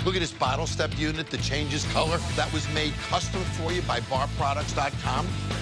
Look at this bottle step unit that changes color. That was made custom for you by barproducts.com.